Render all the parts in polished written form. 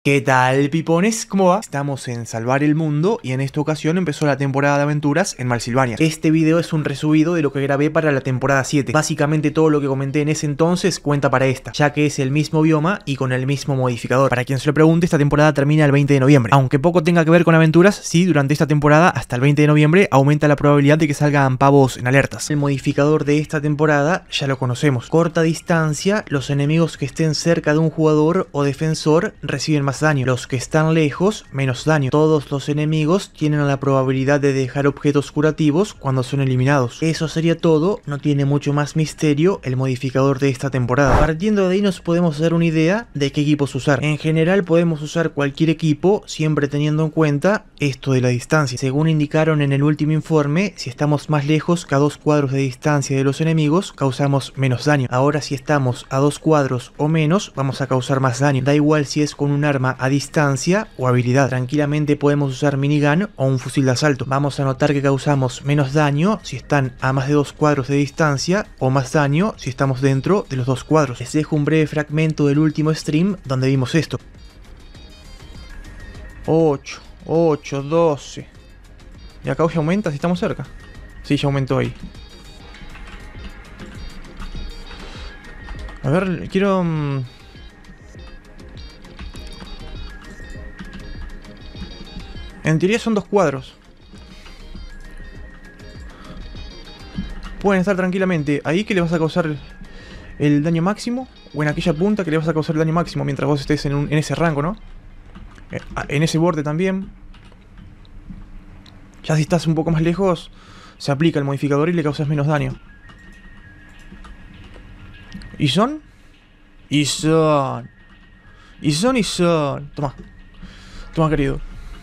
¿Qué tal, pipones? ¿Cómo va? Estamos en Salvar el Mundo y en esta ocasión empezó la temporada de aventuras en Malsilvania. Este video es un resubido de lo que grabé para la temporada 7. Básicamente todo lo que comenté en ese entonces cuenta para esta, ya que es el mismo bioma y con el mismo modificador. Para quien se lo pregunte, esta temporada termina el 20 de noviembre. Aunque poco tenga que ver con aventuras, sí, durante esta temporada hasta el 20 de noviembre aumenta la probabilidad de que salgan pavos en alertas. El modificador de esta temporada ya lo conocemos. Corta distancia, los enemigos que estén cerca de un jugador o defensor reciben más daño. Los que están lejos, menos daño. Todos los enemigos tienen la probabilidad de dejar objetos curativos cuando son eliminados. Eso sería todo, no tiene mucho más misterio el modificador de esta temporada. Partiendo de ahí nos podemos dar una idea de qué equipos usar. En general podemos usar cualquier equipo, siempre teniendo en cuenta esto de la distancia. Según indicaron en el último informe, si estamos más lejos que a 2 cuadros de distancia de los enemigos, causamos menos daño. Ahora si estamos a 2 cuadros o menos, vamos a causar más daño. Da igual si es con un arma a distancia o habilidad. Tranquilamente podemos usar minigun o un fusil de asalto. Vamos a notar que causamos menos daño si están a más de 2 cuadros de distancia o más daño si estamos dentro de los 2 cuadros. Les dejo un breve fragmento del último stream donde vimos esto. 8, 12. ¿Y acá ya aumenta si estamos cerca? Sí, ya aumentó ahí. A ver, quiero... En teoría son 2 cuadros. Pueden estar tranquilamente ahí, que le vas a causar el daño máximo, o en aquella punta que le vas a causar el daño máximo mientras vos estés en ese rango, ¿no? En ese borde también. Ya si estás un poco más lejos, se aplica el modificador y le causas menos daño. ¿Y son? Y son. Toma. Toma, querido.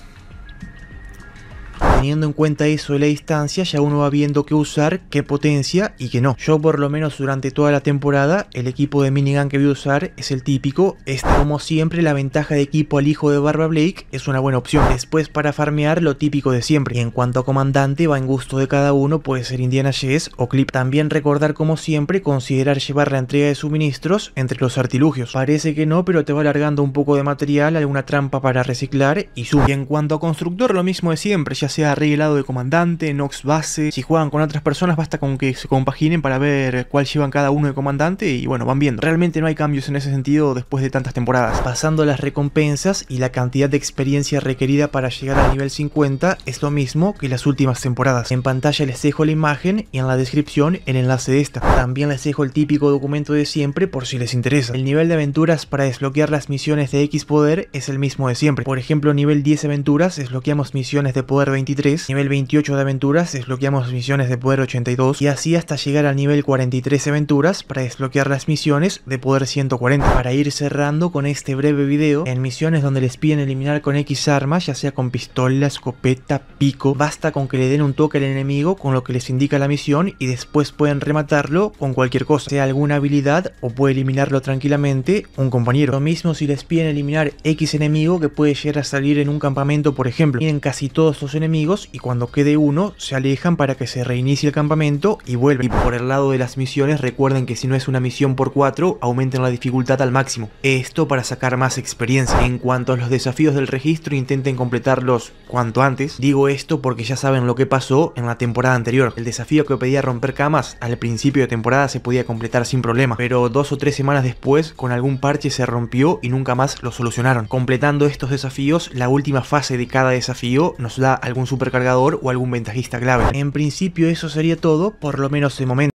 Teniendo en cuenta eso de la distancia, ya uno va viendo qué usar, qué potencia y qué no. Yo por lo menos durante toda la temporada, el equipo de minigun que voy a usar es el típico. Como siempre, la ventaja de equipo al hijo de Barba Blake es una buena opción. Después para farmear, lo típico de siempre. Y en cuanto a comandante, va en gusto de cada uno, puede ser Indiana Jess o Clip. También recordar como siempre, considerar llevar la entrega de suministros entre los artilugios. Parece que no, pero te va alargando un poco de material, alguna trampa para reciclar y sube. Y en cuanto a constructor, lo mismo de siempre, ya sea arreglado de comandante, Nox base. Si juegan con otras personas basta con que se compaginen para ver cuál llevan cada uno de comandante y bueno, van viendo. Realmente no hay cambios en ese sentido después de tantas temporadas. Pasando las recompensas y la cantidad de experiencia requerida para llegar al nivel 50 es lo mismo que las últimas temporadas. En pantalla les dejo la imagen y en la descripción el enlace de esta. También les dejo el típico documento de siempre por si les interesa. El nivel de aventuras para desbloquear las misiones de X poder es el mismo de siempre. Por ejemplo, nivel 10 aventuras desbloqueamos misiones de poder 23, nivel 28 de aventuras desbloqueamos misiones de poder 82 y así hasta llegar al nivel 43 de aventuras para desbloquear las misiones de poder 140. Para ir cerrando con este breve video, en misiones donde les piden eliminar con X armas, ya sea con pistola, escopeta, pico, basta con que le den un toque al enemigo con lo que les indica la misión y después pueden rematarlo con cualquier cosa, sea alguna habilidad o puede eliminarlo tranquilamente un compañero. Lo mismo si les piden eliminar X enemigo que puede llegar a salir en un campamento, por ejemplo. Tienen casi todos los enemigos y cuando quede uno se alejan para que se reinicie el campamento y vuelven. Y por el lado de las misiones, recuerden que si no es una misión por 4 aumenten la dificultad al máximo, esto para sacar más experiencia. En cuanto a los desafíos del registro, intenten completarlos cuanto antes. Digo esto porque ya saben lo que pasó en la temporada anterior. El desafío que pedía romper camas al principio de temporada se podía completar sin problema, pero 2 o 3 semanas después con algún parche se rompió y nunca más lo solucionaron. Completando estos desafíos, la última fase de cada desafío nos da algún supercargador o algún ventajista clave. En principio eso sería todo, por lo menos de momento.